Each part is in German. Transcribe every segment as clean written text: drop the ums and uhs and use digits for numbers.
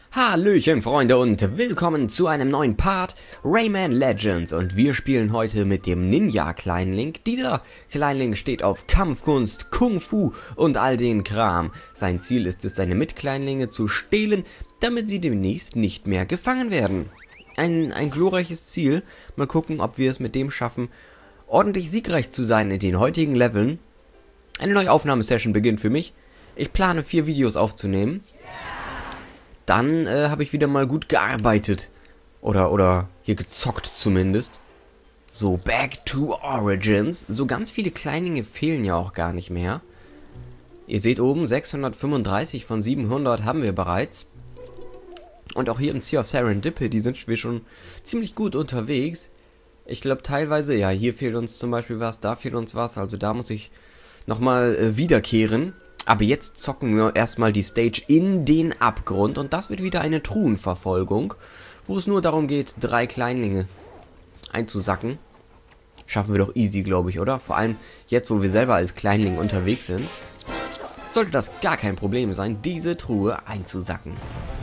Hallöchen Freunde und willkommen zu einem neuen Part Rayman Legends und wir spielen heute mit dem Ninja-Kleinling. Dieser Kleinling steht auf Kampfkunst, Kung Fu und all den Kram. Sein Ziel ist es, seine Mitkleinlinge zu stehlen, damit sie demnächst nicht mehr gefangen werden. Ein glorreiches Ziel. Mal gucken, ob wir es mit dem schaffen, ordentlich siegreich zu sein in den heutigen Leveln. Eine neue Aufnahmesession beginnt für mich. Ich plane 4 Videos aufzunehmen. Dann habe ich wieder mal gut gearbeitet. Oder hier gezockt zumindest. So, back to Origins. So ganz viele Kleinlinge fehlen ja auch gar nicht mehr. Ihr seht oben, 635 von 700 haben wir bereits. Und auch hier im Sea of Serendipity sind wir schon ziemlich gut unterwegs. Ich glaube teilweise, ja, hier fehlt uns zum Beispiel was, da fehlt uns was. Also da muss ich nochmal wiederkehren. Aber jetzt zocken wir erstmal die Stage in den Abgrund und das wird wieder eine Truhenverfolgung, wo es nur darum geht, 3 Kleinlinge einzusacken. Schaffen wir doch easy, glaube ich, oder? Vor allem jetzt, wo wir selber als Kleinling unterwegs sind, sollte das gar kein Problem sein, diese Truhe einzusacken.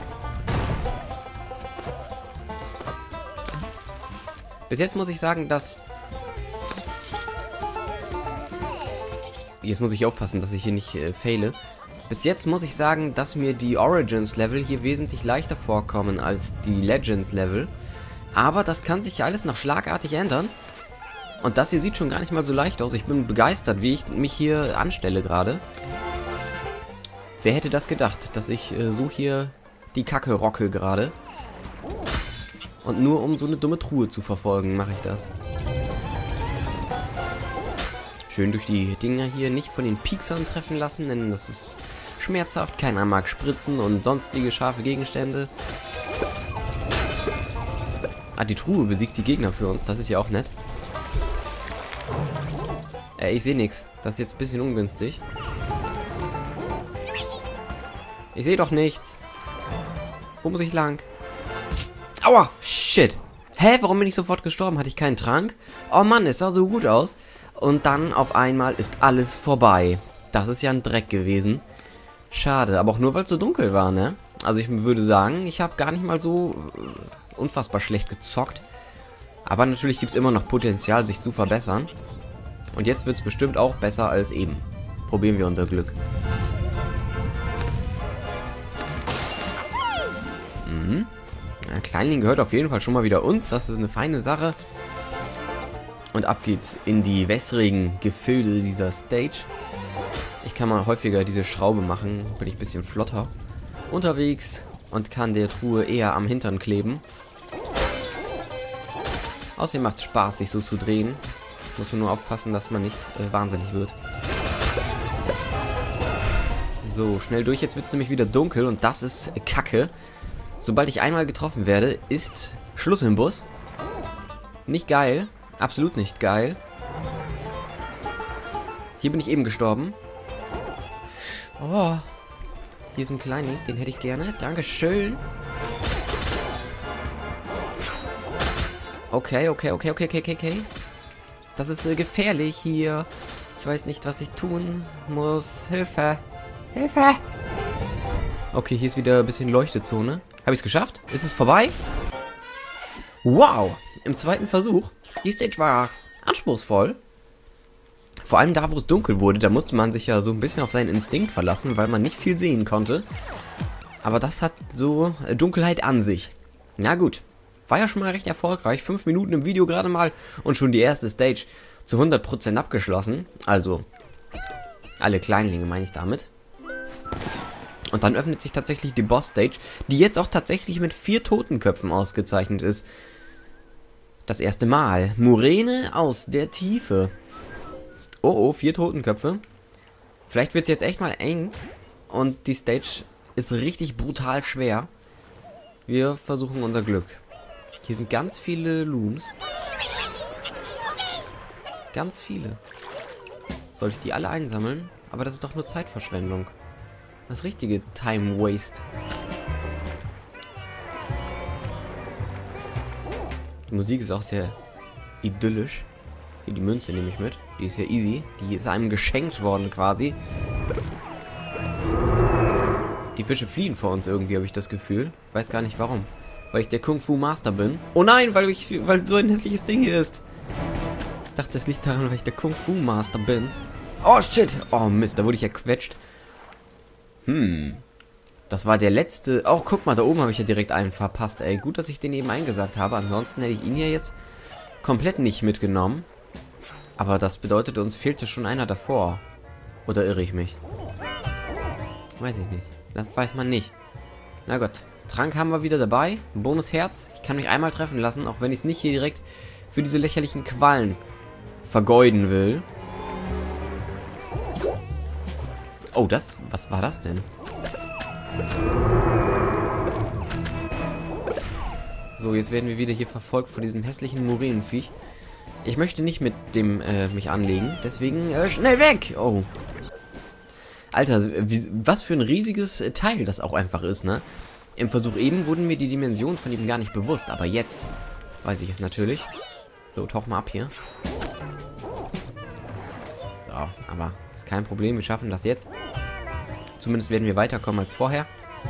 Bis jetzt muss ich sagen, dass... Jetzt muss ich aufpassen, dass ich hier nicht faile. Bis jetzt muss ich sagen, dass mir die Origins-Level hier wesentlich leichter vorkommen als die Legends-Level. Aber das kann sich alles noch schlagartig ändern. Und das hier sieht schon gar nicht mal so leicht aus. Ich bin begeistert, wie ich mich hier anstelle gerade. Wer hätte das gedacht, dass ich so hier die Kacke rocke gerade. Und nur um so eine dumme Truhe zu verfolgen, mache ich das. Schön durch die Dinger hier nicht von den Pieksern treffen lassen, denn das ist schmerzhaft. Keiner mag Spritzen und sonstige scharfe Gegenstände. Ah, die Truhe besiegt die Gegner für uns. Das ist ja auch nett. Ich sehe nichts. Das ist jetzt ein bisschen ungünstig. Ich sehe doch nichts. Wo muss ich lang? Aua! Shit! Hä? Warum bin ich sofort gestorben? Hatte ich keinen Trank? Oh Mann, es sah so gut aus. Und dann auf einmal ist alles vorbei. Das ist ja ein Dreck gewesen. Schade, aber auch nur, weil es so dunkel war, ne? Also ich würde sagen, ich habe gar nicht mal so unfassbar schlecht gezockt. Aber natürlich gibt es immer noch Potenzial, sich zu verbessern. Und jetzt wird es bestimmt auch besser als eben. Probieren wir unser Glück. Der Kleinling gehört auf jeden Fall schon mal wieder uns. Das ist eine feine Sache. Und ab geht's in die wässrigen Gefilde dieser Stage. Ich kann mal häufiger diese Schraube machen, bin ich ein bisschen flotter unterwegs und kann der Truhe eher am Hintern kleben. Außerdem macht es Spaß, sich so zu drehen. Muss man nur aufpassen, dass man nicht wahnsinnig wird. So, schnell durch. Jetzt wird es nämlich wieder dunkel und das ist Kacke. Sobald ich einmal getroffen werde, ist Schluss im Bus. Nicht geil. Absolut nicht geil. Hier bin ich eben gestorben. Oh. Hier ist ein Kleinling, den hätte ich gerne. Dankeschön. Okay. Das ist gefährlich hier. Ich weiß nicht, was ich tun muss. Hilfe. Hilfe. Okay, hier ist wieder ein bisschen Leuchtezone. Habe ich es geschafft? Ist es vorbei? Wow. Im zweiten Versuch. Die Stage war anspruchsvoll. Vor allem da, wo es dunkel wurde, da musste man sich ja so ein bisschen auf seinen Instinkt verlassen, weil man nicht viel sehen konnte. Aber das hat so Dunkelheit an sich. Na gut, war ja schon mal recht erfolgreich. 5 Minuten im Video gerade mal und schon die erste Stage zu 100% abgeschlossen. Also, alle Kleinlinge meine ich damit. Und dann öffnet sich tatsächlich die Boss-Stage, die jetzt auch tatsächlich mit 4 Totenköpfen ausgezeichnet ist. Das erste Mal. Muräne aus der Tiefe. Oh, 4 Totenköpfe. Vielleicht wird es jetzt echt mal eng. Und die Stage ist richtig brutal schwer. Wir versuchen unser Glück. Hier sind ganz viele Looms. Ganz viele. Soll ich die alle einsammeln? Aber das ist doch nur Zeitverschwendung. Das richtige Time Waste. Die Musik ist auch sehr idyllisch. Hier die Münze nehme ich mit. Die ist ja easy. Die ist einem geschenkt worden quasi. Die Fische fliehen vor uns irgendwie, habe ich das Gefühl. Weiß gar nicht warum. Weil ich der Kung Fu Master bin. Oh nein, weil so ein hässliches Ding hier ist. Ich dachte, es liegt daran, weil ich der Kung Fu Master bin. Oh shit. Oh Mist, da wurde ich ja quetscht. Das war der letzte. Oh, guck mal, da oben habe ich ja direkt einen verpasst, ey. Gut, dass ich den eben eingesagt habe. Ansonsten hätte ich ihn ja jetzt komplett nicht mitgenommen. Aber das bedeutet, uns fehlte schon einer davor. Oder irre ich mich? Weiß ich nicht. Das weiß man nicht. Na gut. Trank haben wir wieder dabei. Ein Bonusherz. Ich kann mich einmal treffen lassen, auch wenn ich es nicht hier direkt für diese lächerlichen Quallen vergeuden will. Oh, was war das denn? So, jetzt werden wir wieder hier verfolgt von diesem hässlichen Murinenviech. Ich möchte nicht mit dem mich anlegen, deswegen schnell weg! Oh. Alter, was für ein riesiges Teil das auch einfach ist, ne? Im Versuch eben wurden mir die Dimensionen von ihm gar nicht bewusst, aber jetzt weiß ich es natürlich. So, tauch mal ab hier. So, aber ist kein Problem, wir schaffen das jetzt. Zumindest werden wir weiterkommen als vorher.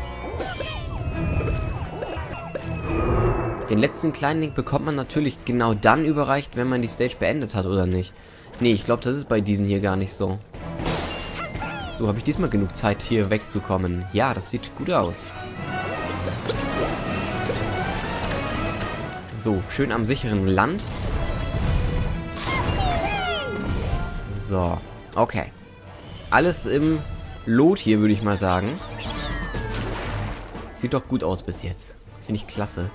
Den letzten kleinen Link bekommt man natürlich genau dann überreicht, wenn man die Stage beendet hat, oder nicht? Nee, ich glaube, das ist bei diesen hier gar nicht so. So, habe ich diesmal genug Zeit, hier wegzukommen. Ja, das sieht gut aus. So, schön am sicheren Land. So, okay. Alles im Lot hier, würde ich mal sagen. Sieht doch gut aus bis jetzt. Finde ich klasse.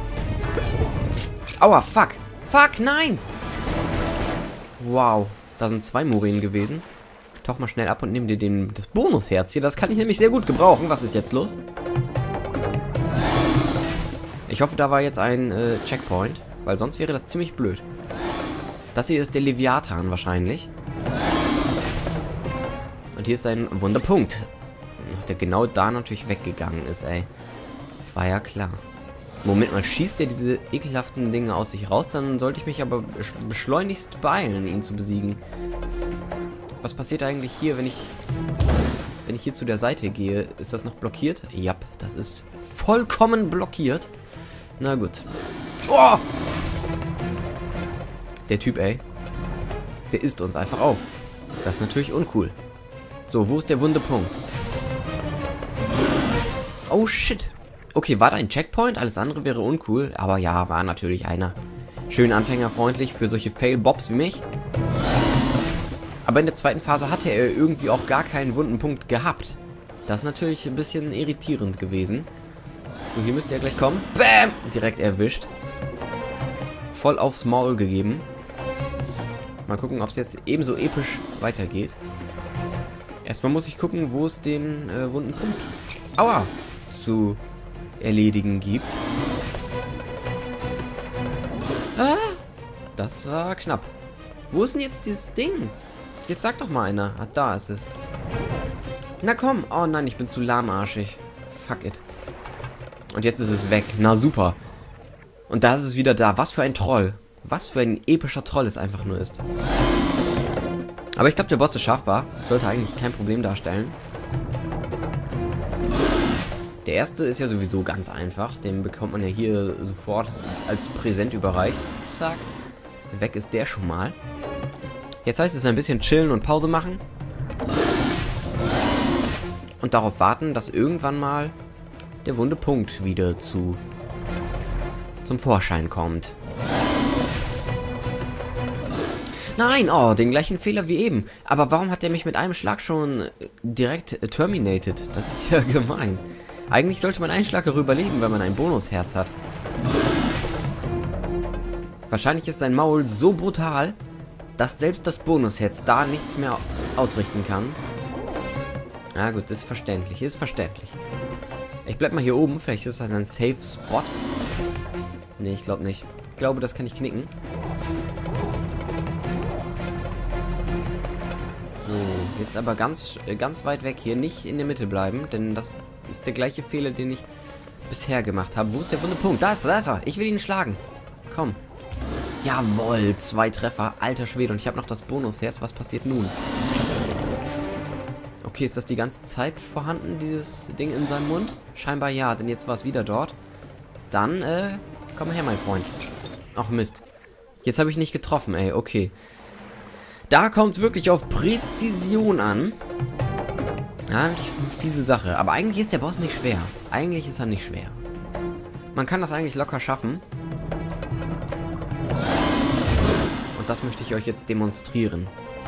Aua, fuck. Fuck, nein! Wow, da sind 2 Murinen gewesen. Tauch mal schnell ab und nimm dir das Bonusherz hier. Das kann ich nämlich sehr gut gebrauchen. Was ist jetzt los? Ich hoffe, da war jetzt ein Checkpoint, weil sonst wäre das ziemlich blöd. Das hier ist der Leviathan wahrscheinlich. Und hier ist ein Wunderpunkt. Der genau da natürlich weggegangen ist, ey. War ja klar. Moment mal, schießt der diese ekelhaften Dinge aus sich raus? Dann sollte ich mich aber beschleunigst beeilen, ihn zu besiegen. Was passiert eigentlich hier, wenn ich hier zu der Seite gehe? Ist das noch blockiert? Ja, das ist vollkommen blockiert. Na gut. Oh! Der Typ, ey. Der isst uns einfach auf. Das ist natürlich uncool. So, wo ist der wunde Punkt? Oh, shit. Okay, war da ein Checkpoint? Alles andere wäre uncool. Aber ja, war natürlich einer. Schön anfängerfreundlich für solche Fail-Bobs wie mich. Aber in der zweiten Phase hatte er irgendwie auch gar keinen wunden Punkt gehabt. Das ist natürlich ein bisschen irritierend gewesen. So, hier müsste er gleich kommen. Bam! Direkt erwischt. Voll aufs Maul gegeben. Mal gucken, ob es jetzt ebenso episch weitergeht. Erstmal muss ich gucken, wo es den wunden Punkt zu erledigen gibt. Ah! Das war knapp. Wo ist denn jetzt dieses Ding? Jetzt sag doch mal einer. Ah, da ist es. Na komm. Oh nein, ich bin zu lahmarschig. Fuck it. Und jetzt ist es weg. Na super. Und da ist es wieder da. Was für ein Troll. Was für ein epischer Troll es einfach nur ist. Aber ich glaube, der Boss ist schaffbar. Sollte eigentlich kein Problem darstellen. Der erste ist ja sowieso ganz einfach. Den bekommt man ja hier sofort als Präsent überreicht. Zack. Weg ist der schon mal. Jetzt heißt es ein bisschen chillen und Pause machen. Und darauf warten, dass irgendwann mal der wunde Punkt wieder zum Vorschein kommt. Nein, oh, den gleichen Fehler wie eben. Aber warum hat der mich mit einem Schlag schon direkt terminated? Das ist ja gemein. Eigentlich sollte man einen Schlag darüber leben, wenn man ein Bonusherz hat. Wahrscheinlich ist sein Maul so brutal, dass selbst das Bonusherz da nichts mehr ausrichten kann. Na gut, ist verständlich, ist verständlich. Ich bleib mal hier oben, vielleicht ist das ein Safe Spot. Nee, ich glaube nicht. Ich glaube, das kann ich knicken. So, jetzt aber ganz weit weg hier, nicht in der Mitte bleiben, denn das ist der gleiche Fehler, den ich bisher gemacht habe. Wo ist der wunde Punkt? Da ist er. Ich will ihn schlagen. Komm. Jawohl, 2 Treffer. Alter Schwede. Und ich habe noch das Bonusherz. Was passiert nun? Okay, ist das die ganze Zeit vorhanden, dieses Ding in seinem Mund? Scheinbar ja, denn jetzt war es wieder dort. Dann, komm her, mein Freund. Ach Mist. Jetzt habe ich nicht getroffen, ey. Okay. Da kommt wirklich auf Präzision an. Ja, die fiese Sache. Aber eigentlich ist der Boss nicht schwer. Eigentlich ist er nicht schwer. Man kann das eigentlich locker schaffen. Und das möchte ich euch jetzt demonstrieren.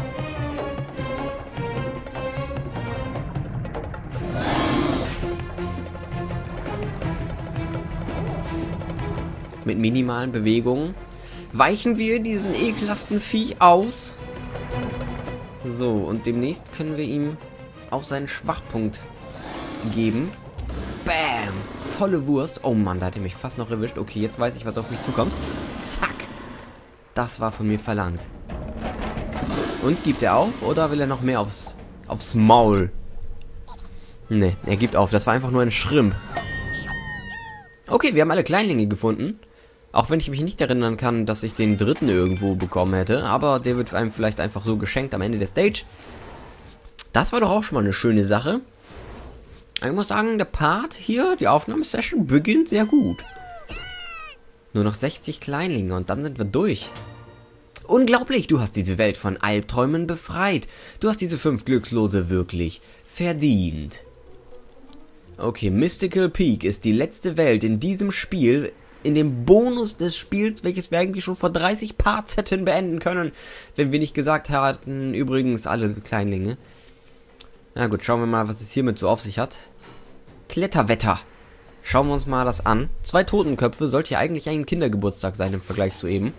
Mit minimalen Bewegungen weichen wir diesen ekelhaften Vieh aus. So, und demnächst können wir ihm auf seinen Schwachpunkt geben. Bam! Volle Wurst. Oh Mann, da hat er mich fast noch erwischt. Okay, jetzt weiß ich, was auf mich zukommt. Zack! Das war von mir verlangt. Und, gibt er auf oder will er noch mehr aufs Maul? Ne, er gibt auf. Das war einfach nur ein Schrimp. Okay, wir haben alle Kleinlinge gefunden. Auch wenn ich mich nicht erinnern kann, dass ich den dritten irgendwo bekommen hätte. Aber der wird einem vielleicht einfach so geschenkt am Ende der Stage. Das war doch auch schon mal eine schöne Sache. Ich muss sagen, der Part hier, die Aufnahmesession, beginnt sehr gut. Nur noch 60 Kleinlinge und dann sind wir durch. Unglaublich, du hast diese Welt von Albträumen befreit. Du hast diese 5 Glückslose wirklich verdient. Okay, Mystical Peak ist die letzte Welt in diesem Spiel, in dem Bonus des Spiels, welches wir eigentlich schon vor 30 Parts hätten beenden können, wenn wir nicht gesagt hatten, übrigens alle Kleinlinge. Na gut, schauen wir mal, was es hiermit so auf sich hat. Kletterwetter. Schauen wir uns mal das an. 2 Totenköpfe, sollte ja eigentlich ein Kindergeburtstag sein im Vergleich zu eben.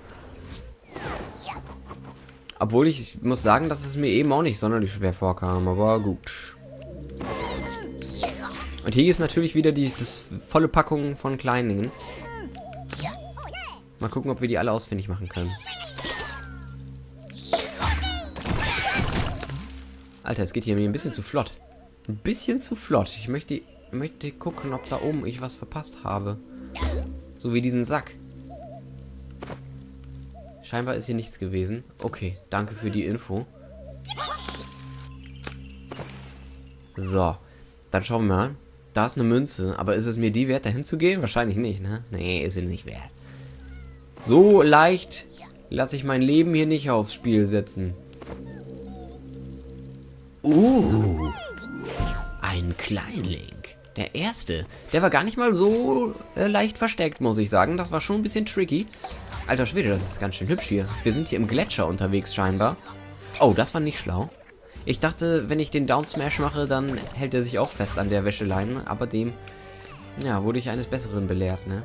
Obwohl ich muss sagen, dass es mir eben auch nicht sonderlich schwer vorkam, aber gut. Und hier gibt es natürlich wieder das volle Packung von Kleinlingen. Mal gucken, ob wir die alle ausfindig machen können. Alter, es geht hier mir ein bisschen zu flott. Ein bisschen zu flott. Ich möchte gucken, ob da oben ich was verpasst habe. So wie diesen Sack. Scheinbar ist hier nichts gewesen. Okay, danke für die Info. So, dann schauen wir mal. Da ist eine Münze, aber ist es mir die wert, dahin zu gehen? Wahrscheinlich nicht, ne? Nee, ist sie nicht wert. So leicht lasse ich mein Leben hier nicht aufs Spiel setzen. Ein Kleinling. Der erste. Der war gar nicht mal so leicht versteckt, muss ich sagen. Das war schon ein bisschen tricky. Alter Schwede, das ist ganz schön hübsch hier. Wir sind hier im Gletscher unterwegs scheinbar. Oh, das war nicht schlau. Ich dachte, wenn ich den Down Smash mache, dann hält er sich auch fest an der Wäscheleine. Aber dem, ja, wurde ich eines Besseren belehrt, ne?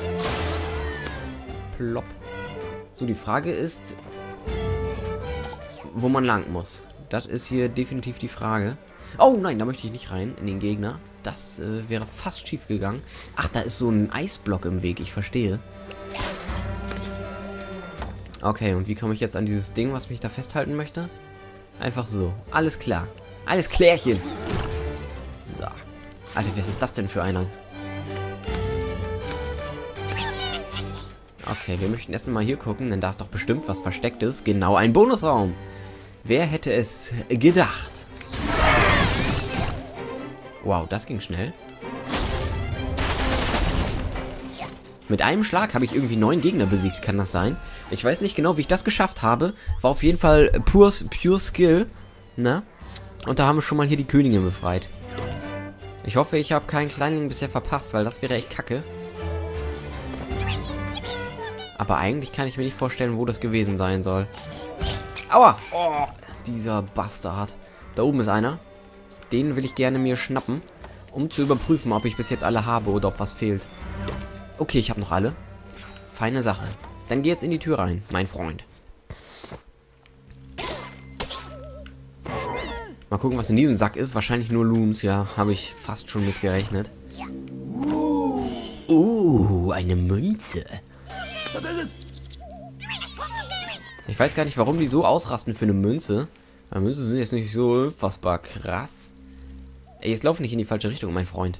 Plopp. So, die Frage ist, wo man lang muss. Das ist hier definitiv die Frage. Oh nein, da möchte ich nicht rein, in den Gegner. Das wäre fast schief gegangen. Ach, da ist so ein Eisblock im Weg, ich verstehe. Okay, und wie komme ich jetzt an dieses Ding, was mich da festhalten möchte? Einfach so. Alles klar. Alles klärchen. So. Alter, was ist das denn für einer? Okay, wir möchten erstmal hier gucken, denn da ist doch bestimmt was Verstecktes. Genau, ein Bonusraum. Wer hätte es gedacht? Wow, das ging schnell. Mit einem Schlag habe ich irgendwie 9 Gegner besiegt, kann das sein? Ich weiß nicht genau, wie ich das geschafft habe. War auf jeden Fall pure Skill. Ne? Und da haben wir schon mal hier die Königin befreit. Ich hoffe, ich habe keinen Kleinling bisher verpasst, weil das wäre echt kacke. Aber eigentlich kann ich mir nicht vorstellen, wo das gewesen sein soll. Aua! Oh, dieser Bastard. Da oben ist einer. Den will ich gerne mir schnappen, um zu überprüfen, ob ich bis jetzt alle habe oder ob was fehlt. Okay, ich habe noch alle. Feine Sache. Dann geh jetzt in die Tür rein, mein Freund. Mal gucken, was in diesem Sack ist. Wahrscheinlich nur Looms, ja. Habe ich fast schon mit gerechnet. Eine Münze. Ich weiß gar nicht, warum die so ausrasten für eine Münze. Weil Münzen sind jetzt nicht so unfassbar krass. Ey, jetzt lauf nicht in die falsche Richtung, mein Freund.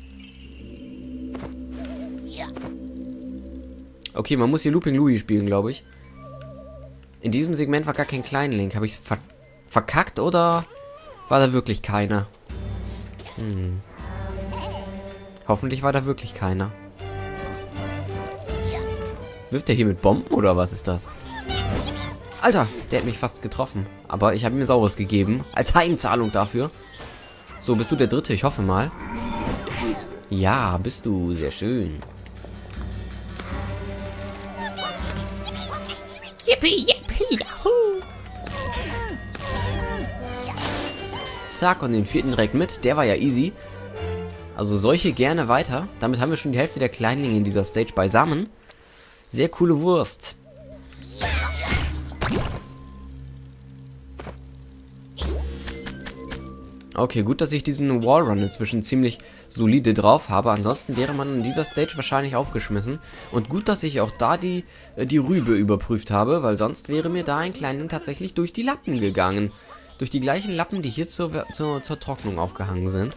Okay, man muss hier Looping Louie spielen, glaube ich. In diesem Segment war gar kein Kleinling. Habe ich es verkackt oder War da wirklich keiner? Hoffentlich war da wirklich keiner. Wirft er hier mit Bomben oder was ist das? Alter, der hat mich fast getroffen. Aber ich habe ihm Saures gegeben. Als Heimzahlung dafür. So, bist du der Dritte? Ich hoffe mal. Ja, bist du. Sehr schön. Yippie, yippie, yahoo! Zack, und den vierten direkt mit. Der war ja easy. Also solche gerne weiter. Damit haben wir schon die Hälfte der Kleinlinge in dieser Stage beisammen. Sehr coole Wurst. Okay, gut, dass ich diesen Wallrun inzwischen ziemlich solide drauf habe. Ansonsten wäre man in dieser Stage wahrscheinlich aufgeschmissen. Und gut, dass ich auch da die Rübe überprüft habe, weil sonst wäre mir da ein Kleinling tatsächlich durch die Lappen gegangen. Durch die gleichen Lappen, die hier zur Trocknung aufgehangen sind.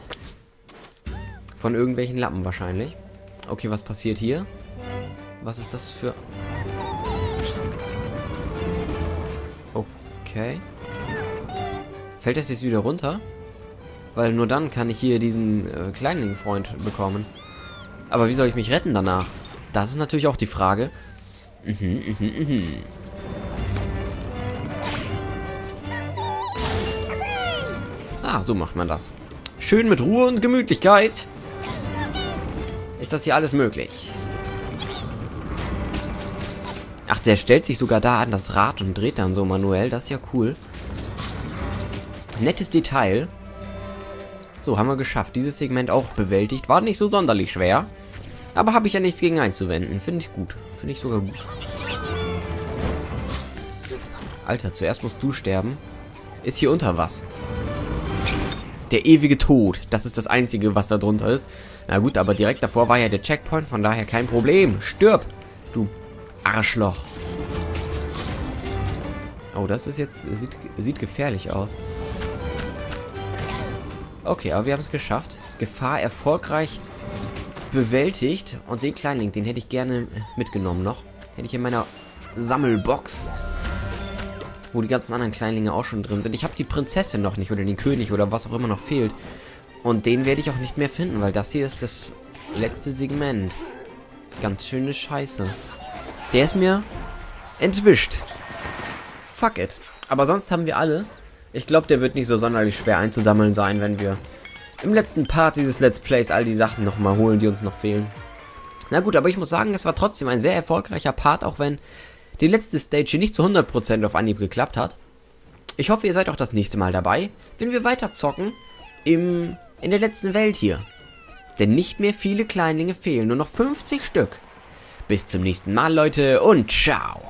Von irgendwelchen Lappen wahrscheinlich. Okay, was passiert hier? Was ist das für... Okay. Fällt das jetzt wieder runter? Weil nur dann kann ich hier diesen Kleinling-Freund bekommen. Aber wie soll ich mich retten danach? Das ist natürlich auch die Frage. Ah, so macht man das. Schön mit Ruhe und Gemütlichkeit. Ist das hier alles möglich? Ach, der stellt sich sogar da an das Rad und dreht dann so manuell. Das ist ja cool. Nettes Detail. So, haben wir geschafft. Dieses Segment auch bewältigt. War nicht so sonderlich schwer. Aber habe ich ja nichts gegen einzuwenden. Finde ich gut. Finde ich sogar gut. Alter, zuerst musst du sterben. Ist hier unter was? Der ewige Tod. Das ist das Einzige, was da drunter ist. Na gut, aber direkt davor war ja der Checkpoint. Von daher kein Problem. Stirb, du Arschloch. Oh, das ist jetzt... Sieht gefährlich aus. Okay, aber wir haben es geschafft. Gefahr erfolgreich bewältigt. Und den Kleinling, den hätte ich gerne mitgenommen noch. Hätte ich in meiner Sammelbox. Wo die ganzen anderen Kleinlinge auch schon drin sind. Ich habe die Prinzessin noch nicht oder den König oder was auch immer noch fehlt. Und den werde ich auch nicht mehr finden, weil das hier ist das letzte Segment. Ganz schöne Scheiße. Der ist mir entwischt. Fuck it. Aber sonst haben wir alle. Ich glaube, der wird nicht so sonderlich schwer einzusammeln sein, wenn wir im letzten Part dieses Let's Plays all die Sachen nochmal holen, die uns noch fehlen. Na gut, aber ich muss sagen, es war trotzdem ein sehr erfolgreicher Part, auch wenn die letzte Stage hier nicht zu 100% auf Anhieb geklappt hat. Ich hoffe, ihr seid auch das nächste Mal dabei, wenn wir weiter zocken in der letzten Welt hier. Denn nicht mehr viele Kleinlinge fehlen, nur noch 50 Stück. Bis zum nächsten Mal, Leute, und ciao.